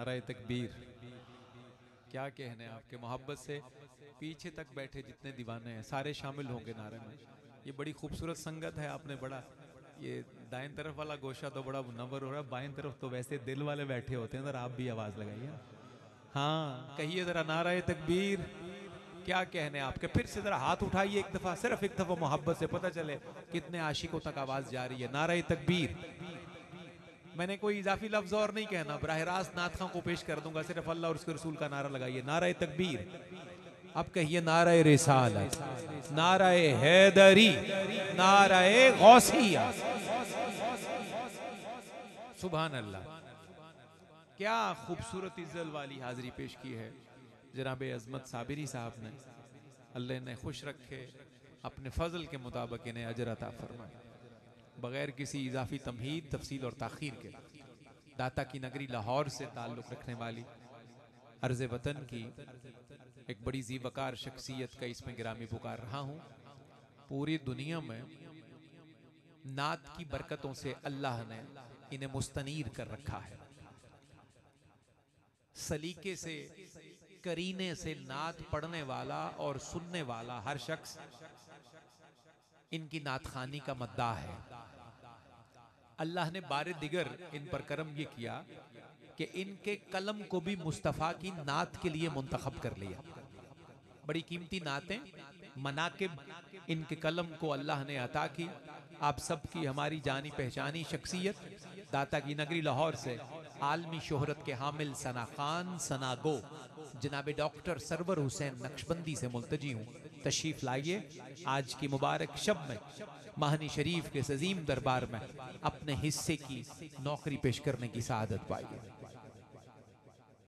नारा तकबीर। क्या कहने आपके मोहब्बत से पीछे तक बैठे जितने दीवाने हैं सारे शामिल होंगे नारे में। ये बड़ी खूबसूरत संगत है, आपने बड़ा ये दाएं तरफ वाला गोशा तो बड़ा मुनव्वर हो रहा है, बाएं तरफ तो वैसे दिल वाले बैठे होते हैं। जरा आप भी आवाज लगाइए ना। हाँ कहिए जरा नारा तकबीर। क्या कहने आपके, फिर से जरा हाथ उठाइए एक दफा, सिर्फ एक दफा मोहब्बत से पता चले कितने आशिकों तक आवाज जा रही है। नारा तकबीर। मैंने कोई इजाफी लफ्ज और नहीं कहना, बराह रास्त नात खां को पेश कर दूंगा, सिर्फ अल्लाह और उसके रसूल का नारा लगाइए। नारा तकबीर। अब कहिए नारा रिसालत, नारा हैदरी, नारा गौसिया। सुभान अल्लाह। क्या खूबसूरत इज्जत वाली हाजिरी पेश की है जनाब अजमत साबिरी साहब ने। अल्लाह ने खुश रखे, अपने फजल के मुताबिक इन्हें अजर अता फरमाए, बगैर किसी इजाफी तमहीद तफसील और ताखीर के। दाता की नगरी लाहौर से ताल्लुक़ रखने वाली अर्ज़ वतन की एक बड़ी ज़ीवकार शख्सियत का इसमें गिरामी पुकार रहा हूँ। पूरी दुनिया में नात की बरकतों से अल्लाह ने इन्हें मुस्तनीर कर रखा है। सलीके से, करीने से नात पढ़ने वाला और सुनने वाला हर शख्स इनकी नात खानी का मद्दाह है। अल्लाह ने बारे दिगर इन पर करम ये किया कि इनके कलम को भी मुस्तफ़ा की नात के लिए मुंतखब कर लिया। बड़ी कीमती नातें, मनाकिब इनके कलम को अल्लाह ने अता की। आप सब की हमारी जानी पहचानी शख्सियत दाता की नगरी लाहौर से आलमी शोहरत के हामिल सना खान सनागो जनाब डॉक्टर सरवर हुसैन नक्शबंदी से मुल्तजी हूँ। तशरीफ लाइए आज की मुबारक शब में महनी शरीफ के सजीम दरबार में अपने हिस्से की नौकरी पेश करने की सआदत पाइए।